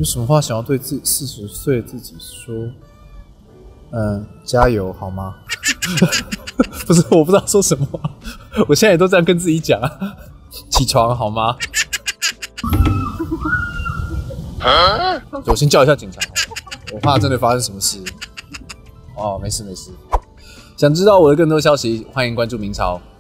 有什么话想要对40岁的自己说？加油好吗？不是，我不知道说什么。我现在也都这样跟自己讲啊。起床好吗？我先叫一下警察，我怕真的发生什么事。哦，没事没事。想知道我的更多消息，欢迎关注明朝。